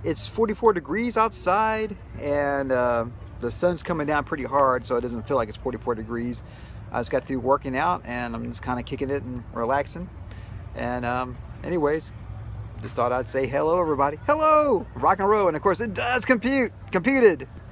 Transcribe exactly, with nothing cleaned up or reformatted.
it's forty-four degrees outside, and uh, the sun's coming down pretty hard, so it doesn't feel like it's forty-four degrees. I just got through working out, and I'm just kind of kicking it and relaxing. And um, anyways, just thought I'd say hello, everybody. Hello, rock and roll, and of course it does compute, computed.